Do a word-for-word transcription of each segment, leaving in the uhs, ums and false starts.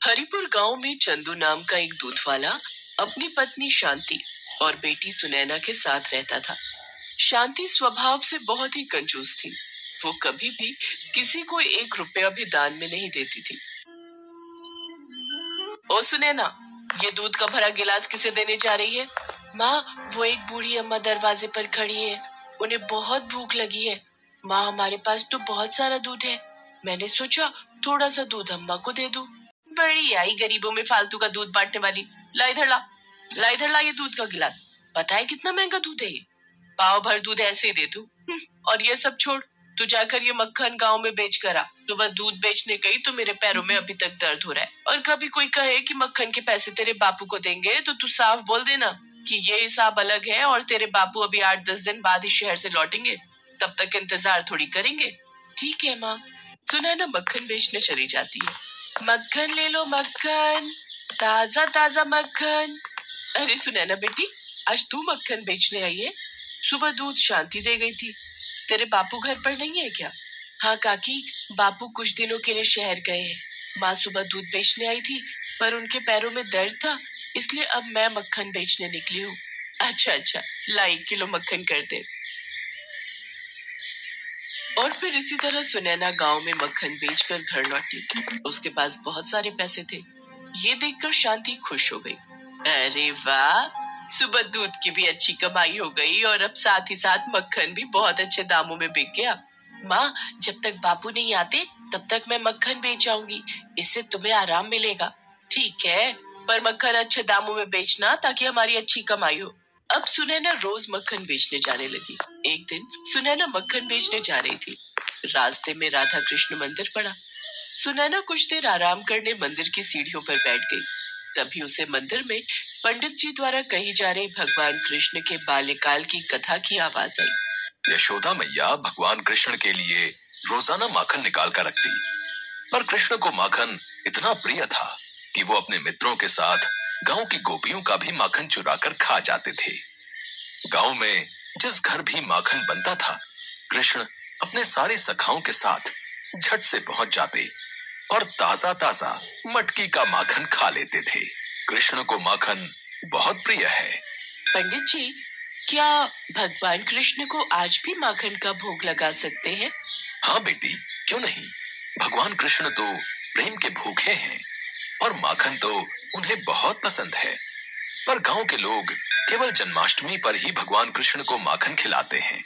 हरिपुर गांव में चंदू नाम का एक दूध वाला अपनी पत्नी शांति और बेटी सुनैना के साथ रहता था। शांति स्वभाव से बहुत ही कंजूस थी। वो कभी भी किसी को एक रुपया भी दान में नहीं देती थी। ओ सुनैना, ये दूध का भरा गिलास किसे देने जा रही है? माँ, वो एक बूढ़ी अम्मा दरवाजे पर खड़ी है, उन्हें बहुत भूख लगी है। माँ, हमारे पास तो बहुत सारा दूध है, मैंने सोचा थोड़ा सा दूध अम्मा को दे दूं। बड़ी आई गरीबों में फालतू का दूध बांटने वाली। ला इधर ला, ला इधर ला ये दूध का गिलास। पता है कितना महंगा दूध है ये? पाव भर दूध ऐसे ही दे दूं। और ये सब छोड़, तू जाकर ये मक्खन गांव में बेच कर आ। सुबह दूध बेचने गई तो मेरे पैरों में अभी तक दर्द हो रहा है। और कभी कोई कहे कि मक्खन के पैसे तेरे बापू को देंगे तो तू साफ बोल देना कि ये हिसाब अलग है और तेरे बापू अभी आठ दस दिन बाद ही शहर से लौटेंगे, तब तक इंतजार थोड़ी करेंगे। ठीक है माँ। सुनैना मक्खन बेचने चली जाती है। मक्खन ले लो मक्खन, ताजा ताजा मक्खन। अरे सुनैना बेटी, आज तू मक्खन बेचने आई है? सुबह दूध शांति दे गई थी। तेरे बापू घर पर नहीं है क्या? हाँ काकी, बापू कुछ दिनों के लिए शहर गए हैं। माँ सुबह दूध बेचने आई थी पर उनके पैरों में दर्द था, इसलिए अब मैं मक्खन बेचने निकली हूँ। अच्छा अच्छा, ला एक किलो मक्खन कर दे। और फिर इसी तरह सुनैना गांव में मक्खन बेचकर घर लौटी। उसके पास बहुत सारे पैसे थे। ये देखकर शांति खुश हो गई। अरे वाह, सुबह दूध की भी अच्छी कमाई हो गई और अब साथ ही साथ मक्खन भी बहुत अच्छे दामों में बिक गया। माँ, जब तक बापू नहीं आते तब तक मैं मक्खन बेच आऊंगी, इससे तुम्हें आराम मिलेगा। ठीक है, पर मक्खन अच्छे दामों में बेचना ताकि हमारी अच्छी कमाई हो। अब सुनैना रोज मक्खन बेचने जाने लगी। एक दिन सुनैना मक्खन बेचने जा रही थी। रास्ते में राधा कृष्ण मंदिर पड़ा। सुनैना कुछ देर आराम करने मंदिर की सीढ़ियों पर बैठ गई। तभी उसे मंदिर में पंडित जी द्वारा कही जा रही भगवान कृष्ण के बाल्यकाल की कथा की आवाज आई। यशोदा मैया भगवान कृष्ण के लिए रोजाना माखन निकाल कर रखती, पर कृष्ण को माखन इतना प्रिय था कि वो अपने मित्रों के साथ गांव की गोपियों का भी माखन चुरा कर खा जाते थे। गांव में जिस घर भी माखन बनता था, कृष्ण अपने सारे सखाओं के साथ झट से पहुंच जाते और ताजा ताजा मटकी का माखन खा लेते थे। कृष्ण को माखन बहुत प्रिय है। पंडित जी, क्या भगवान कृष्ण को आज भी माखन का भोग लगा सकते हैं? हाँ बेटी, क्यों नहीं। भगवान कृष्ण तो प्रेम के भूखे हैं और माखन तो उन्हें बहुत पसंद है। पर गांव के लोग केवल जन्माष्टमी पर ही भगवान कृष्ण को माखन खिलाते हैं,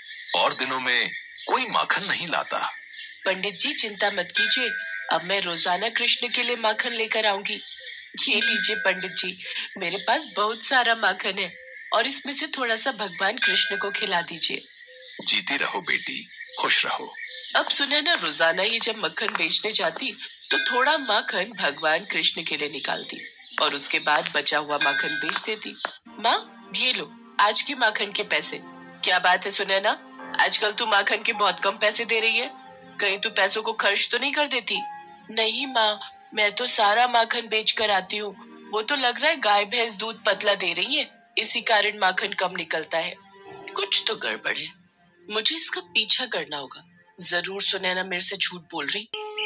और दिनों में कोई माखन नहीं लाता। पंडित जी चिंता मत कीजिए, अब मैं रोजाना कृष्ण के लिए माखन लेकर आऊंगी। ये लीजिए पंडित जी, मेरे पास बहुत सारा माखन है और इसमें से थोड़ा सा भगवान कृष्ण को खिला दीजिए। जीती रहो बेटी, खुश रहो। अब सुनैना रोजाना ही जब मक्खन बेचने जाती तो थोड़ा माखन भगवान कृष्ण के लिए निकालती और उसके बाद बचा हुआ माखन बेच देती। माँ, ये लो आज के माखन के पैसे। क्या बात है सुनैना, आजकल तू माखन के बहुत कम पैसे दे रही है, कहीं तू पैसों को खर्च तो नहीं कर देती? नहीं माँ, मैं तो सारा माखन बेच कर आती हूँ। वो तो लग रहा है गाय भैंस दूध पतला दे रही है, इसी कारण माखन कम निकलता है। कुछ तो गड़बड़ है, मुझे इसका पीछा करना होगा। जरूर सुनैना मेरे से झूठ बोल रही।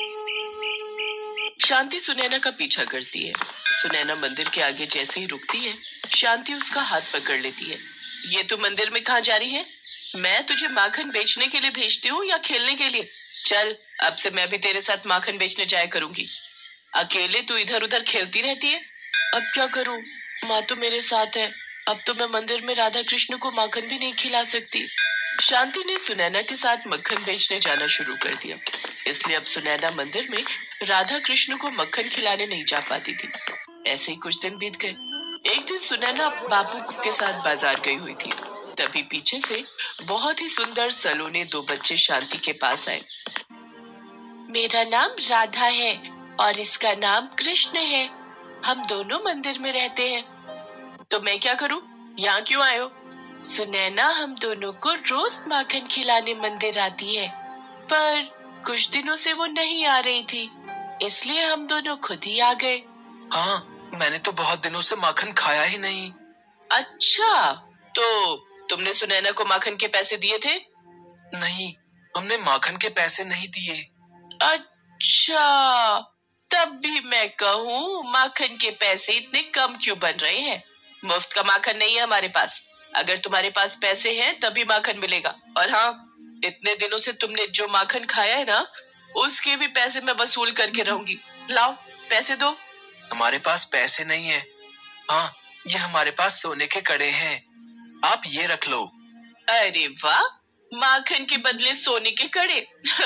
शांति सुनैना का पीछा करती है। सुनैना मंदिर के आगे जैसे ही रुकती है, शांति उसका हाथ पकड़ लेती है। ये तू मंदिर में कहाँ जा रही है? मैं तुझे माखन बेचने के लिए भेजती हूँ या खेलने के लिए? चल, अब से मैं भी तेरे साथ माखन बेचने जाया करूंगी। अकेले तू इधर उधर खेलती रहती है। अब क्या करूं, माँ तो मेरे साथ है। अब तो मैं मंदिर में राधा कृष्ण को माखन भी नहीं खिला सकती। शांति ने सुनैना के साथ मक्खन बेचने जाना शुरू कर दिया, इसलिए अब सुनैना मंदिर में राधा कृष्ण को मक्खन खिलाने नहीं जा पाती थी। ऐसे ही कुछ दिन बीत गए। एक दिन सुनैना बापू के साथ बाजार गई हुई थी। तभी पीछे से बहुत ही सुंदर सलोने दो बच्चे शांति के पास आए। मेरा नाम राधा है और इसका नाम कृष्ण है। हम दोनों मंदिर में रहते हैं। तो मैं क्या करूं? यहाँ क्यों आए हो? सुनैना हम दोनों को रोज माखन खिलाने मंदिर आती है, पर कुछ दिनों से वो नहीं आ रही थी, इसलिए हम दोनों खुद ही आ गए। हाँ, मैंने तो बहुत दिनों से माखन खाया ही नहीं। अच्छा, तो तुमने सुनैना को माखन के पैसे दिए थे? नहीं, हमने माखन के पैसे नहीं दिए। अच्छा, तब भी मैं कहूँ माखन के पैसे इतने कम क्यों बन रहे हैं? मुफ्त का माखन नहीं है हमारे पास। अगर तुम्हारे पास पैसे हैं तभी माखन मिलेगा। और हाँ, इतने दिनों से तुमने जो माखन खाया है ना, उसके भी पैसे मैं वसूल करके रहूंगी। लाओ पैसे दो। हमारे पास पैसे नहीं है। हाँ, ये हमारे पास सोने के कड़े हैं, आप ये रख लो। अरे वाह, माखन के बदले सोने के कड़े।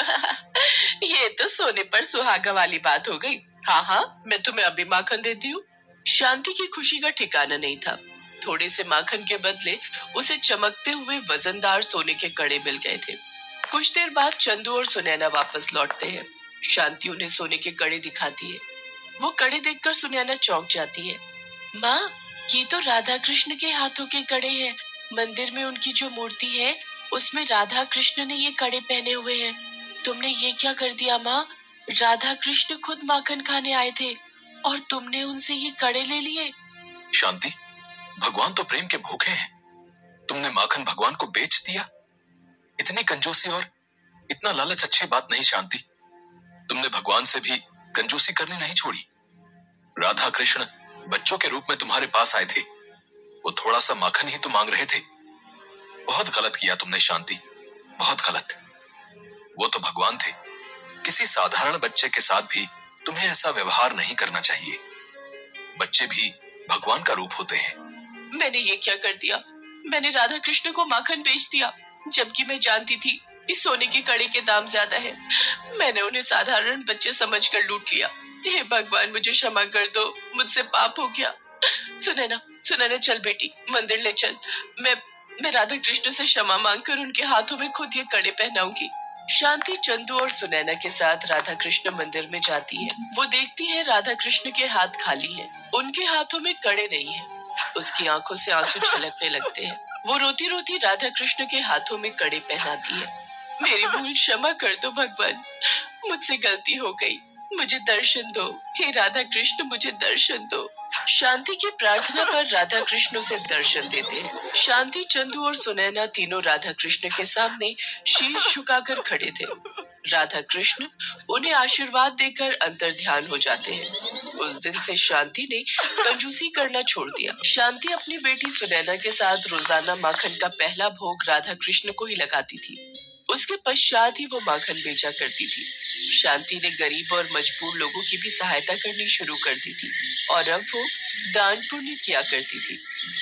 ये तो सोने पर सुहागा वाली बात हो गई। हाँ हाँ, मैं तुम्हें अभी माखन देती हूँ। शांति की खुशी का ठिकाना नहीं था। थोड़े से माखन के बदले उसे चमकते हुए वजनदार सोने के कड़े मिल गए थे। कुछ देर बाद चंदू और सुनैना वापस लौटते हैं। शांति उन्हें सोने के कड़े दिखाती है। वो कड़े देखकर सुनैना चौंक जाती है। माँ, ये तो राधा कृष्ण के हाथों के कड़े हैं। मंदिर में उनकी जो मूर्ति है, उसमें राधा कृष्ण ने ये कड़े पहने हुए हैं। तुमने ये क्या कर दिया माँ? राधा कृष्ण खुद माखन खाने आए थे और तुमने उनसे ये कड़े ले लिए। शांति, भगवान तो प्रेम के भूखे हैं। तुमने माखन भगवान को बेच दिया। इतनी कंजूसी और इतना लालच अच्छी बात नहीं शांति। तुमने भगवान से भी कंजूसी करनी नहीं छोड़ी। राधा कृष्ण बच्चों के रूप में तुम्हारे पास आए थे, वो थोड़ा सा माखन ही तो मांग रहे थे। बहुत गलत किया तुमने शांति, बहुत गलत। वो तो भगवान थे। किसी साधारण बच्चे के साथ भी तुम्हें ऐसा व्यवहार नहीं करना चाहिए। बच्चे भी भगवान का रूप होते हैं। मैंने ये क्या कर दिया? मैंने राधा कृष्ण को माखन बेच दिया, जबकि मैं जानती थी इस सोने के कड़े के दाम ज्यादा है। मैंने उन्हें साधारण बच्चे समझकर लूट लिया। हे भगवान, मुझे क्षमा कर दो, मुझसे पाप हो गया। सुनैना, सुनैना चल बेटी, मंदिर ले चल। मैं मैं राधा कृष्ण से क्षमा मांगकर उनके हाथों में खुद ये कड़े पहनाऊंगी। शांति चंदू और सुनैना के साथ राधा कृष्ण मंदिर में जाती है। वो देखती है राधा कृष्ण के हाथ खाली हैं, उनके हाथों में कड़े नहीं है। उसकी आंखों से आंसू छलकने लगते हैं। वो रोती रोती राधा कृष्ण के हाथों में कड़े पहनाती है। मेरी भूल क्षमा कर दो भगवान, मुझसे गलती हो गई, मुझे दर्शन दो। हे राधा कृष्ण, मुझे दर्शन दो। शांति की प्रार्थना पर राधा कृष्ण उसे दर्शन देते हैं। शांति, चंदू और सुनैना तीनों राधा कृष्ण के सामने शीश झुकाकर खड़े थे। राधा कृष्ण उन्हें आशीर्वाद देकर अंतर ध्यान हो जाते हैं। उस दिन से शांति ने कंजूसी करना छोड़ दिया। शांति अपनी बेटी सुनैना के साथ रोजाना माखन का पहला भोग राधा कृष्ण को ही लगाती थी। उसके पश्चात ही वो माखन बेचा करती थी। शांति ने गरीब और मजबूर लोगों की भी सहायता करनी शुरू कर दी थी और अब वो दान पुण्य किया करती थी।